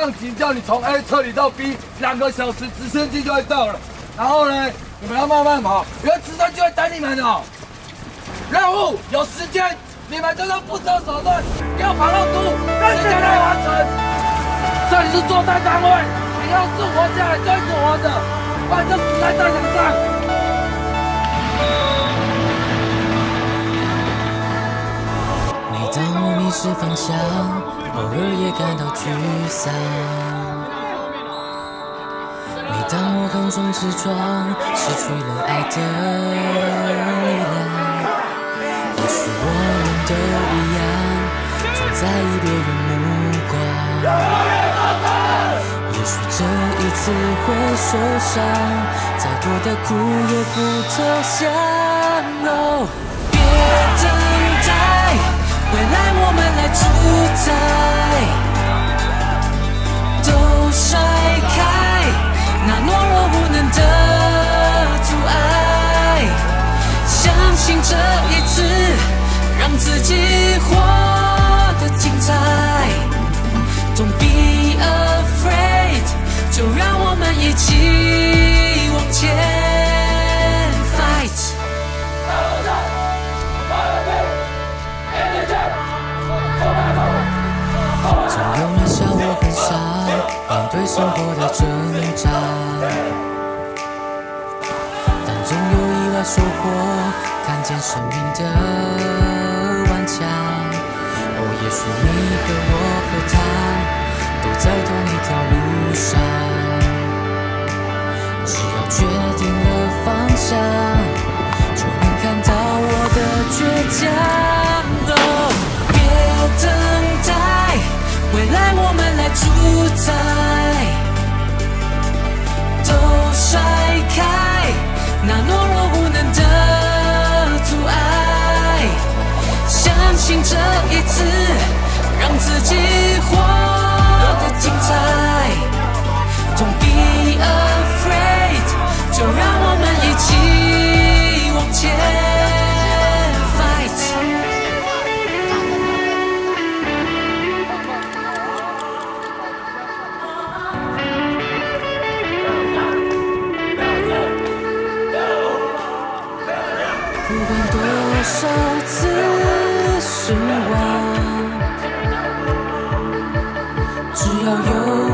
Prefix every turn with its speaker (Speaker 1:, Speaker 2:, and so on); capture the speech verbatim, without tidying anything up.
Speaker 1: 上级叫你从 A 撤离到 B， 两个小时直升机就会到了。然后呢，你们要慢慢跑，因为直升机会等你们哦。任务有时间，你们就是不择手段，要跑到都时间内完成。这里是作战单位，你要是活下来就一直活着，不然就死在战场上。
Speaker 2: 当我迷失方向，偶尔也感到沮丧。每当我横冲直撞，失去了爱的力量。也许我们都一样，总在意别人目光。也许这一次会受伤，再多的苦也不投降。哦，别等待。 未来我们来主宰，都甩开那懦弱无能的阻碍，相信这一次让自己活得精彩。Don't be afraid， 就让我们一起往前。 总有人笑我很傻，面对生活的挣扎，但总有意外收获，看见生命的顽强。哦，也许你和我和他都在同一条路上，只要决定了方向，就能看到我的倔强。哦，别等待。 未来我们来主宰，都甩开那懦弱无能的阻碍，相信这一次让自己活得精彩。Don't be afraid， 就让我们一起往前。 不管多少次失望，只要有。